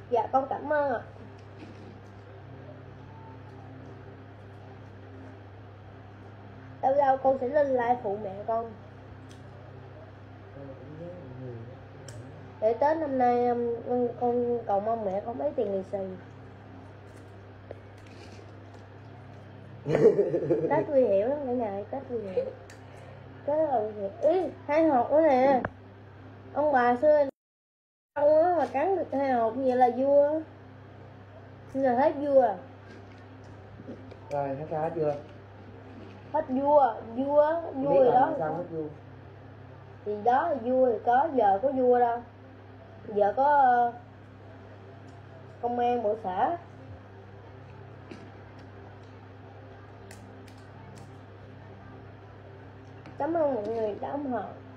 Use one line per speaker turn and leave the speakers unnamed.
Dạ con cảm ơn ạ. Đâu đâu con sẽ lên like phụ mẹ con. Để Tết năm nay con cầu mong mẹ con mấy tiền lì xì. Tết nguy hiểm lắm cả nhà, Tết nguy hiểm. Tết là nguy hiểm. Ý, 2 hột nữa nè. Ông bà xưa đâu á mà cắn được 2 hột vậy là vua. Bây giờ hết vua à?
Rồi hết ra hết chưa?
Hết vua rồi đó.
Sao hết vua?
Thì đó là vua thì có, giờ có vua đâu. Giờ có công an bộ xã. Cảm ơn mọi người đã ủng hộ.